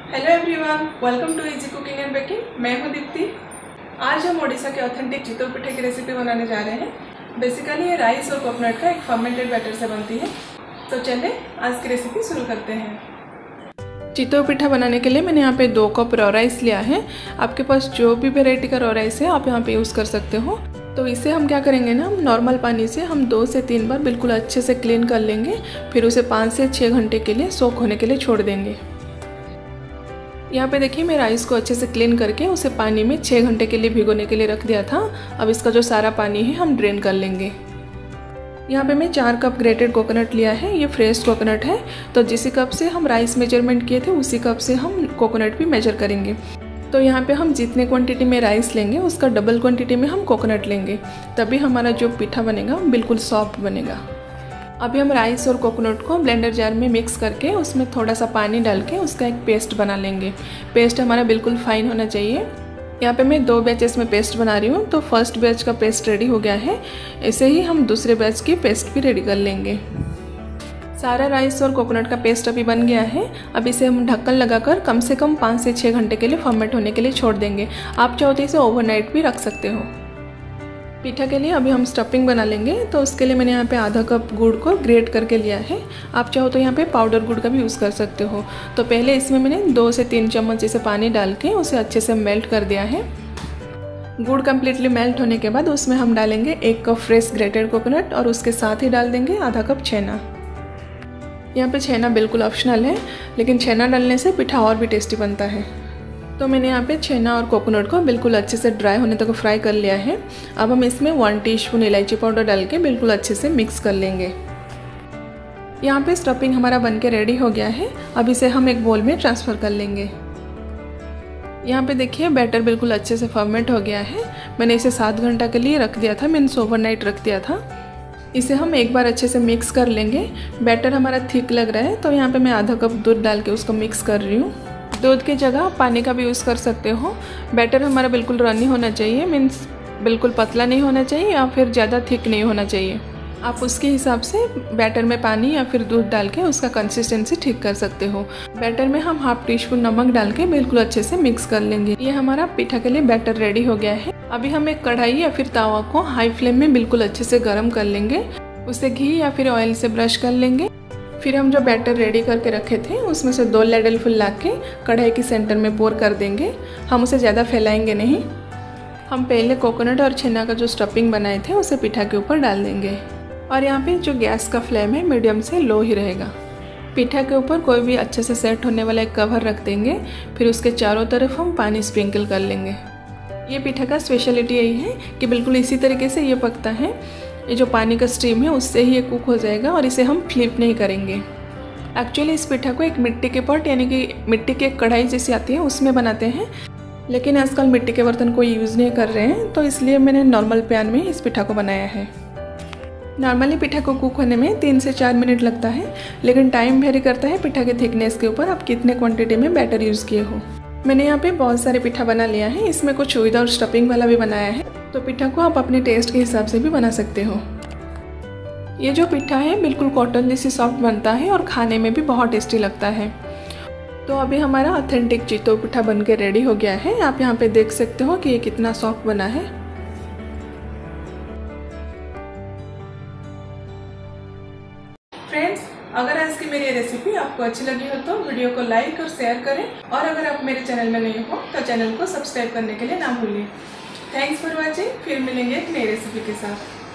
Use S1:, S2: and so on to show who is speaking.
S1: Hello everyone, welcome to easy cooking and baking. मैं हूं दीप्ति। आज हम ओडिशा के ऑथेंटिक चितौड़ पिठा की रेसिपी बनाने जा रहे हैं। बेसिकली ये राइस और कोकोनट का एक फर्मेंटेड बैटर से बनती है। तो चलिए आज की रेसिपी शुरू करते हैं। चितौड़ पिठा बनाने के लिए मैंने यहाँ पे 2 कप रॉ राइस लिया है। आपके पास जो भी वेराइटी का रॉ राइस है आप यहाँ पे यूज़ कर सकते हो। तो इसे हम क्या करेंगे ना, हम नॉर्मल पानी से हम 2 से 3 बार बिल्कुल अच्छे से क्लीन कर लेंगे। फिर उसे 5 से 6 घंटे के लिए सोक होने के लिए छोड़ देंगे। यहाँ पे देखिए मैं राइस को अच्छे से क्लीन करके उसे पानी में 6 घंटे के लिए भिगोने के लिए रख दिया था। अब इसका जो सारा पानी है हम ड्रेन कर लेंगे। यहाँ पे मैं 4 कप ग्रेटेड कोकोनट लिया है। ये फ्रेश कोकोनट है, तो जिस कप से हम राइस मेजरमेंट किए थे उसी कप से हम कोकोनट भी मेजर करेंगे। तो यहाँ पे हम जितने क्वांटिटी में राइस लेंगे उसका डबल क्वांटिटी में हम कोकोनट लेंगे, तभी हमारा जो पिठा बनेगा बिल्कुल सॉफ्ट बनेगा। अभी हम राइस और कोकोनट को ब्लेंडर जार में मिक्स करके उसमें थोड़ा सा पानी डाल के उसका एक पेस्ट बना लेंगे। पेस्ट हमारा बिल्कुल फाइन होना चाहिए। यहाँ पे मैं 2 बैचेस में पेस्ट बना रही हूँ। तो फर्स्ट बैच का पेस्ट रेडी हो गया है, ऐसे ही हम दूसरे बैच की पेस्ट भी रेडी कर लेंगे। सारा राइस और कोकोनट का पेस्ट अभी बन गया है। अब इसे हम ढक्कन लगाकर कम से कम 5 से 6 घंटे के लिए फर्मेंट होने के लिए छोड़ देंगे। आप चाहो तो इसे ओवरनाइट भी रख सकते हो। पिठा के लिए अभी हम स्टफिंग बना लेंगे। तो उसके लिए मैंने यहाँ पे आधा कप गुड़ को ग्रेट करके लिया है। आप चाहो तो यहाँ पे पाउडर गुड़ का भी यूज़ कर सकते हो। तो पहले इसमें मैंने 2 से 3 चम्मच जैसे पानी डाल के उसे अच्छे से मेल्ट कर दिया है। गुड़ कम्प्लीटली मेल्ट होने के बाद उसमें हम डालेंगे 1 कप फ्रेश ग्रेटेड कोकोनट और उसके साथ ही डाल देंगे आधा कप छेना। यहाँ पे छेना बिल्कुल ऑप्शनल है, लेकिन छेना डालने से पिठा और भी टेस्टी बनता है। तो मैंने यहाँ पे छेना और कोकोनट को बिल्कुल अच्छे से ड्राई होने तक फ्राई कर लिया है। अब हम इसमें 1 टीस्पून इलायची पाउडर डाल के बिल्कुल अच्छे से मिक्स कर लेंगे। यहाँ पे स्टफिंग हमारा बनके रेडी हो गया है। अब इसे हम एक बोल में ट्रांसफ़र कर लेंगे। यहाँ पे देखिए बैटर बिल्कुल अच्छे से फर्मेंट हो गया है। मैंने इसे 7 घंटा के लिए रख दिया था, मीन्स ओवरनाइट रख दिया था। इसे हम एक बार अच्छे से मिक्स कर लेंगे। बैटर हमारा थिक लग रहा है, तो यहाँ पे मैं आधा कप दूध डाल के उसको मिक्स कर रही हूँ। दूध की जगह पानी का भी यूज़ कर सकते हो। बैटर हमारा बिल्कुल रनी होना चाहिए, मीन्स बिल्कुल पतला नहीं होना चाहिए या फिर ज़्यादा थिक नहीं होना चाहिए। आप उसके हिसाब से बैटर में पानी या फिर दूध डाल के उसका कंसिस्टेंसी ठीक कर सकते हो। बैटर में हम 1/2 टीस्पून नमक डाल के बिल्कुल अच्छे से मिक्स कर लेंगे। ये हमारा पिठा के लिए बैटर रेडी हो गया है। अभी हम एक कढ़ाई या फिर तावा को हाई फ्लेम में बिल्कुल अच्छे से गर्म कर लेंगे। उसे घी या फिर ऑयल से ब्रश कर लेंगे। फिर हम जो बैटर रेडी करके रखे थे उसमें से 2 लैडल फुल ला के कढ़ाई के सेंटर में पोर कर देंगे। हम उसे ज़्यादा फैलाएंगे नहीं। हम पहले कोकोनट और छेना का जो स्टफिंग बनाए थे उसे पिठा के ऊपर डाल देंगे। और यहाँ पे जो गैस का फ्लेम है मीडियम से लो ही रहेगा। पिठा के ऊपर कोई भी अच्छे से सेट होने वाला एक कवर रख देंगे। फिर उसके चारों तरफ हम पानी स्प्रिंकल कर लेंगे। ये पिठा का स्पेशलिटी यही है कि बिल्कुल इसी तरीके से ये पकता है। ये जो पानी का स्टीम है उससे ही ये कुक हो जाएगा और इसे हम फ्लिप नहीं करेंगे। एक्चुअली इस पिठा को एक मिट्टी के पॉट यानी कि मिट्टी की एक कढ़ाई जैसी आती है उसमें बनाते हैं, लेकिन आजकल मिट्टी के बर्तन कोई यूज़ नहीं कर रहे हैं, तो इसलिए मैंने नॉर्मल पैन में इस पिठा को बनाया है। नॉर्मली पिठा को कुक होने में 3 से 4 मिनट लगता है, लेकिन टाइम वेरी करता है पिठा के थिकनेस के ऊपर आप कितने क्वान्टिटी में बैटर यूज़ किए हो। मैंने यहाँ पे बहुत सारे पिठा बना लिया है। इसमें कुछ विदाउट स्टफिंग वाला भी बनाया है, तो पिठा को आप अपने टेस्ट के हिसाब से भी बना सकते हो। ये जो पिठा है बिल्कुल कॉटन जैसी सॉफ्ट बनता है और खाने में भी बहुत टेस्टी लगता है। तो अभी हमारा ऑथेंटिक चितौड़ पिठा बनके रेडी हो गया है। आप यहाँ पे देख सकते हो कि ये कितना सॉफ्ट बना है। फ्रेंड्स, अगर आज की मेरी रेसिपी आपको अच्छी लगी हो तो वीडियो को लाइक और शेयर करें, और अगर आप मेरे चैनल में नहीं हो तो चैनल को सब्सक्राइब करने के लिए ना भूलिए। Thanks for watching. फिर मिलेंगे एक नई रेसिपी के साथ।